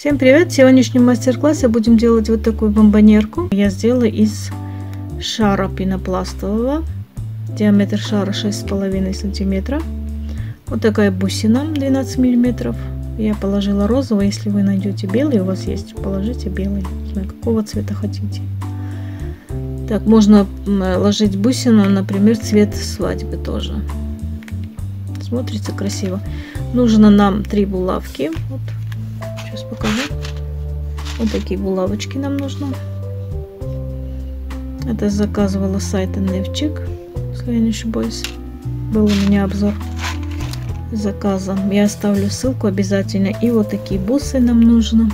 Всем привет! В сегодняшнем мастер-классе будем делать вот такую бомбонерку. Я сделала из шара пенопластового. Диаметр шара 6,5 сантиметра. Вот такая бусина 12 миллиметров. Я положила розовый. Если вы найдете белый, у вас есть, положите белый. Не знаю, какого цвета хотите. Так, можно ложить бусину, например, цвет свадьбы тоже. Смотрится красиво. Нужно нам 3 булавки. Вот. Сейчас покажу. Вот такие булавочки нам нужно. Это заказывала с сайта Невчик, если я не ошибаюсь. Был у меня обзор заказа. Я оставлю ссылку обязательно. И вот такие бусы нам нужно.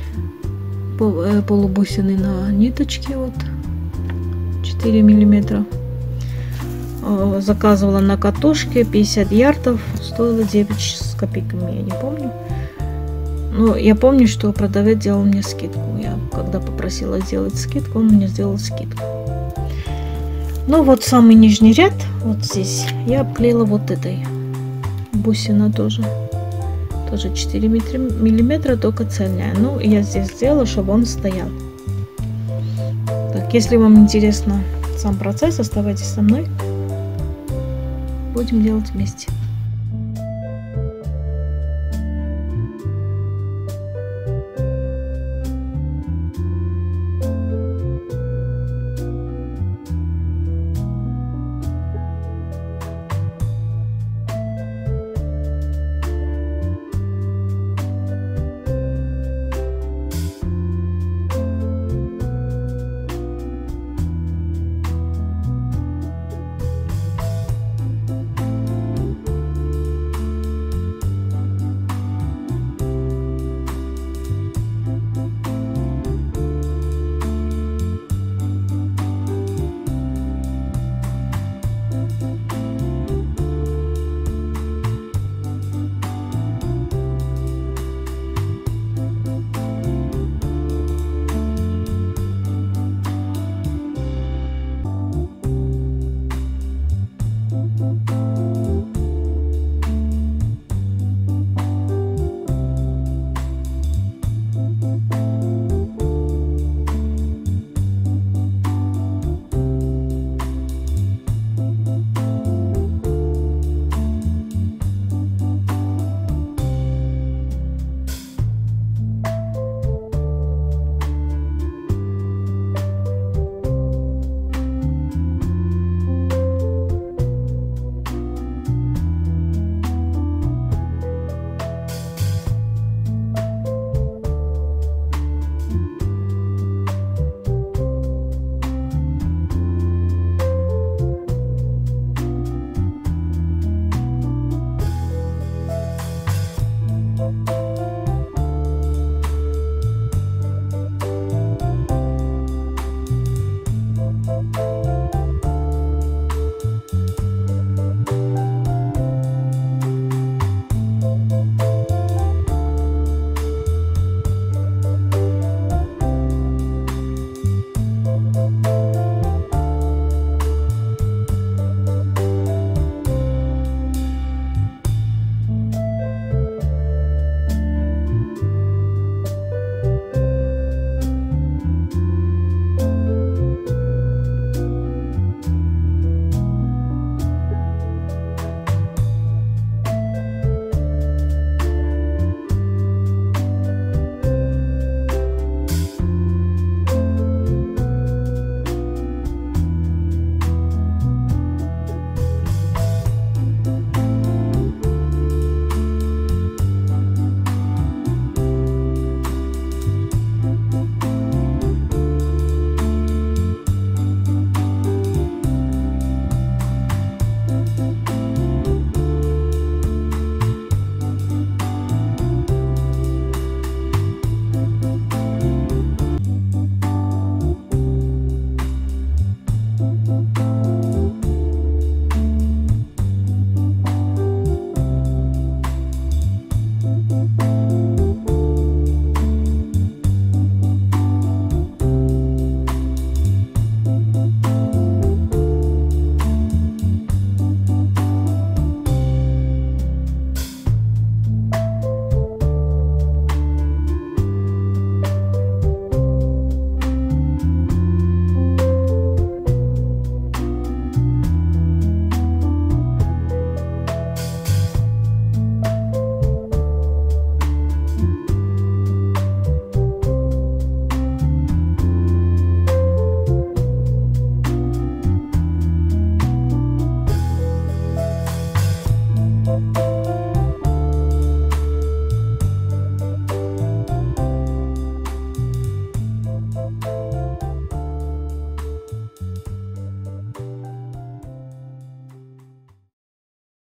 Полубусины на ниточке. Вот 4 миллиметра. Заказывала на катушке 50 ярдов. Стоило 9 с копейками, я не помню. Но я помню, что продавец делал мне скидку. Я когда попросила сделать скидку, он мне сделал скидку. Ну вот самый нижний ряд, вот здесь, я обклеила вот этой бусина тоже. Тоже 4 миллиметра, только цельная. Ну, я здесь сделала, чтобы он стоял. Так, если вам интересно сам процесс, оставайтесь со мной. Будем делать вместе.